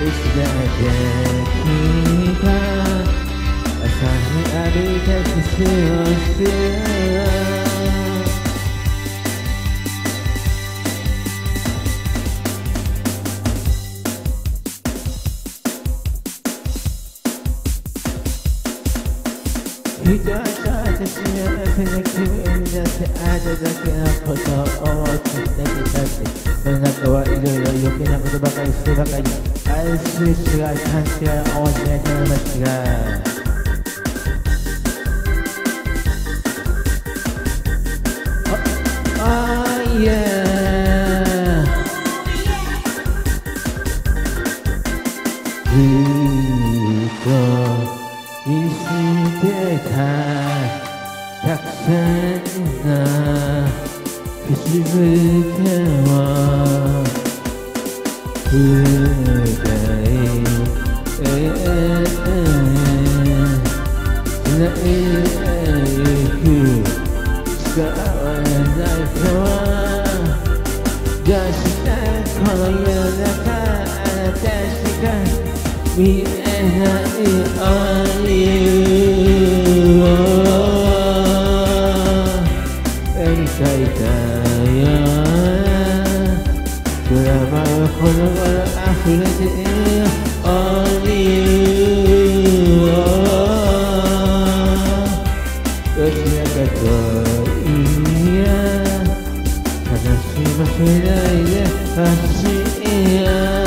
つだって君が朝に浴びたキスをする人は私の中の気分だってあなただけのことを思ってだけだって世の中はいろいろ余計なことばかりしてばかり愛する人が勘違いを思ってないと思いますがずっと見捨てたたくさんの口づけは深い繋いでゆく使わないとはどうしてこの世の中あなたしか見えない理由を描いたよドラマはこの頃溢れている理由をどちらかといや悲しませないでほしいよ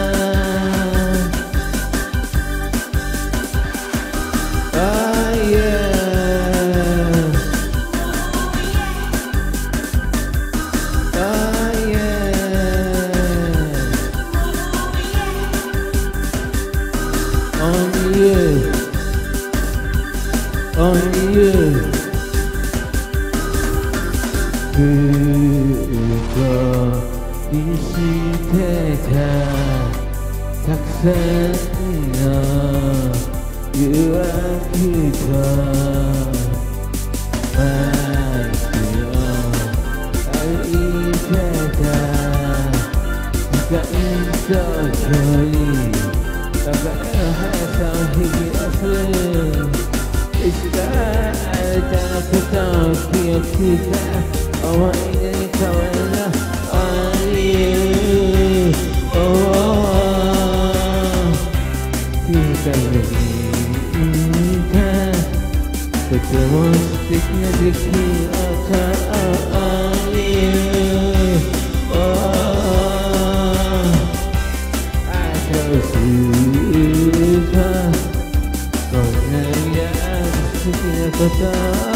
Only you ずっと見捨てたたくさんの誘惑とマイクを歩いてた時間と距離だから速さを引き出すいつかあなたのことを記憶した思い出に変わるの理由を気づかずにいたとても素敵な出来事理由をあなたを知るとこんな好きなこと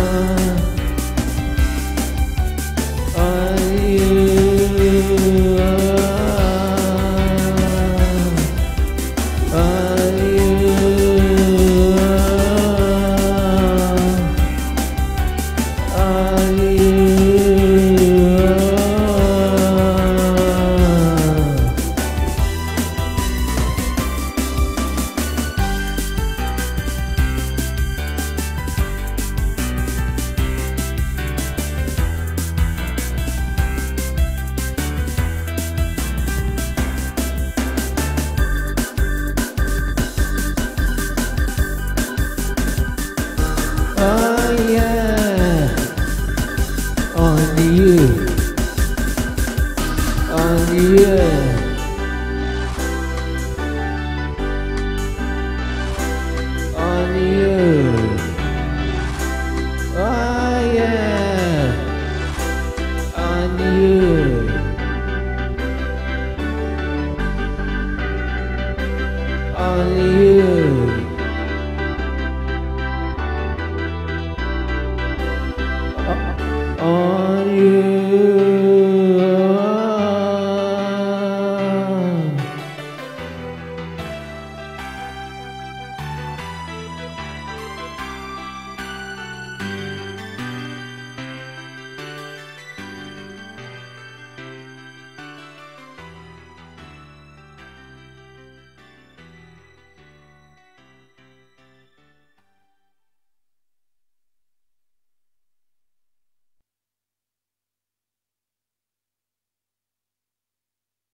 Oh yeah, only you, only you, only you. Oh yeah, only you, only you.